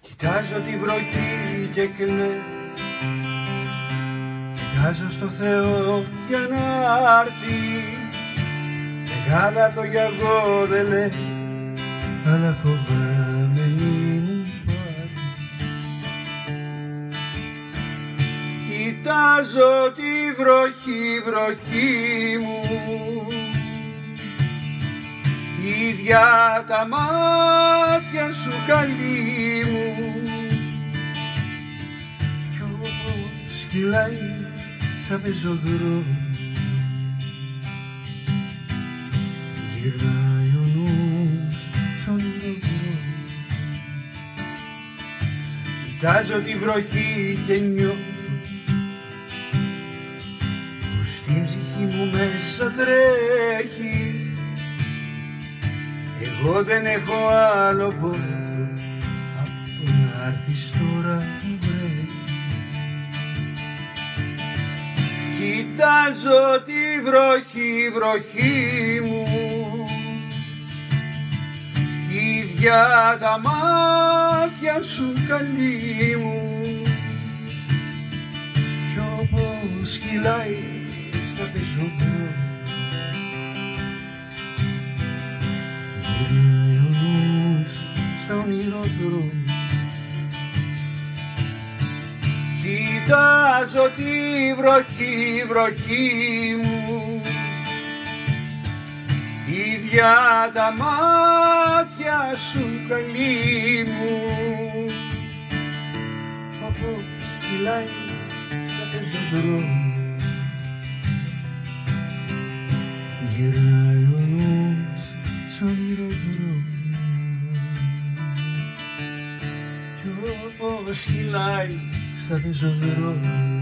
Κοιτάζω τη βροχή και κλαίω, κοιτάζω στο Θεό για να έρθεις. Μεγάλα λόγια εγώ δεν λέω, αλλά φοβάμαι μη μου πάθεις. Κοιτάζω τη βροχή μου, ίδια τα μάτια σου καλή μου, κι όπως κυλάει σαν πεζοδρόμι, γυρνάει ο νους στον ηροδρόμι. Κοιτάζω τη βροχή και νιώθω πως στην ψυχή μου μέσα τρέχει. Εγώ δεν έχω άλλο πόθο από το να έρθεις τώρα που βρέχει. Κοιτάζω τη βροχή μου, ίδια τα μάτια σου καλή μου, κι όπως κυλάει στα πεζοδρόμια, γυρνάει ο νους στα ονειροδρόμια. Κοιτάζω τη βροχή μου, ίδια τα μάτια σου καλή μου, όπως κυλάει στα πεζοδρόμια, γυρνάει ο νους σ' ονειροδρόμια, κι όπως κυλάει στα πεζοδρόμια.